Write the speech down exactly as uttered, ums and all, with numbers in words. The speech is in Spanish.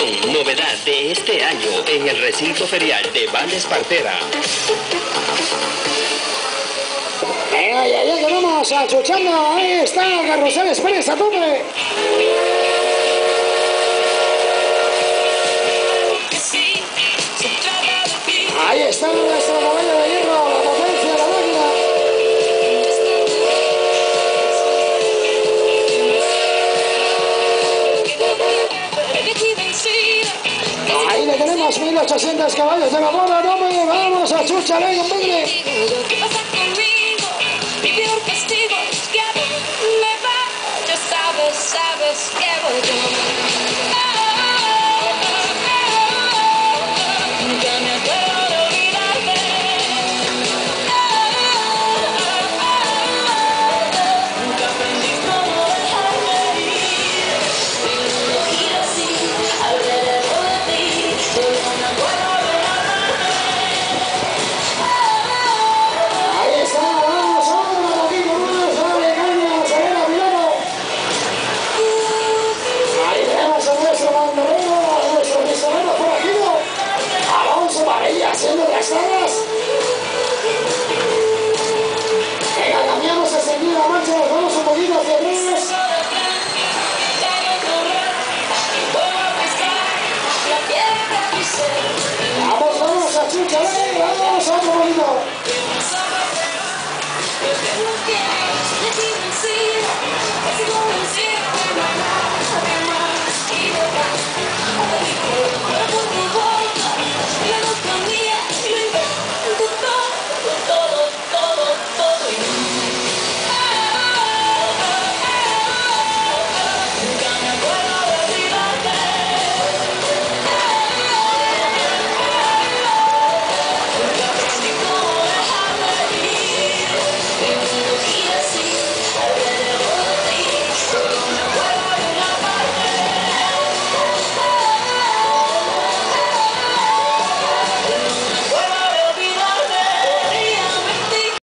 Atención, novedad de este año en el recinto ferial de Valles Partera. Venga, ya, ya que vamos achuchando, ahí está Carrusel Express a tope. Ahí está nuestro caballo de hierro, la potencia de la máquina. Ahí le tenemos mil ochocientos caballos de vapor a tope. Vamos a chuchar, compadre. Sabes que voy yo. Nunca me acuerdo de olvidarte. Nunca aprendí cómo dejarme ir. Tengo que ir así, alrededor de ti. Pero no me acuerdo de amarte. Ahí está, vamos, vamos, aquí con una suave caña, se ve la piloto. Ahí tenemos a nuestro bandolero, a nuestro pistolero por aquí, Alonso Varela haciendo las tablas. Venga, cambiamos el sentido de la marcha, nos vamos un poquito hacia atrás. Vamos, vamos a chuchar, vamos a otro poquito.